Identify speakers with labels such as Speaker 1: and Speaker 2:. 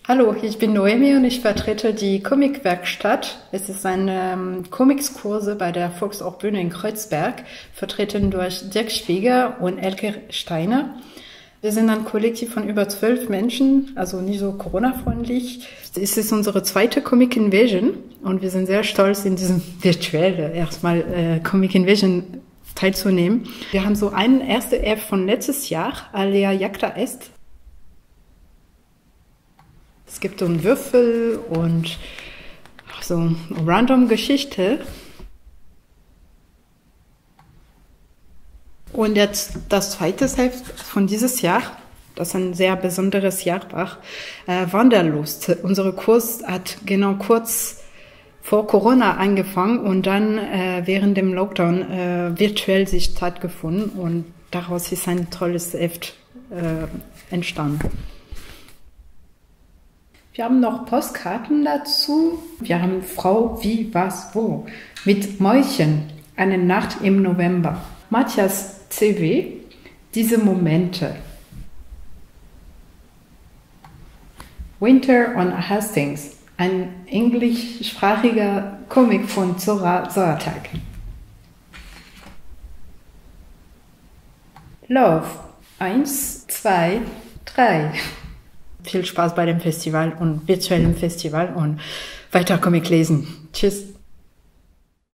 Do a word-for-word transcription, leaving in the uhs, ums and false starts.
Speaker 1: Hallo, ich bin Noemi und ich vertrete die Comicwerkstatt. Es ist eine ähm, Comicskurse bei der Volkshochbühne in Kreuzberg, vertreten durch Dirk Schwieger und Elke Steiner. Wir sind ein Kollektiv von über zwölf Menschen, also nicht so Corona-freundlich. Es ist unsere zweite Comic Invasion und wir sind sehr stolz, in diesem virtuellen erstmal äh, Comic Invasion teilzunehmen. Wir haben so einen ersten F von letztes Jahr, Alea Jacta Est. Es gibt so einen Würfel und so eine random Geschichte. Und jetzt das zweite Heft von dieses Jahr, das ist ein sehr besonderes Jahr war, äh, Wanderlust. Unser Kurs hat genau kurz vor Corona angefangen und dann äh, während dem Lockdown äh, virtuell sich stattgefunden und daraus ist ein tolles Heft äh, entstanden. Wir haben noch Postkarten dazu. Wir haben Frau, wie, was, wo. Mit Mäuschen, eine Nacht im November. Matthias C W, diese Momente. Winter on Hastings, ein englischsprachiger Comic von Zora Soertag. Love, eins, zwei, drei. Viel Spaß bei dem Festival und virtuellen Festival und weiter Comic lesen. Tschüss.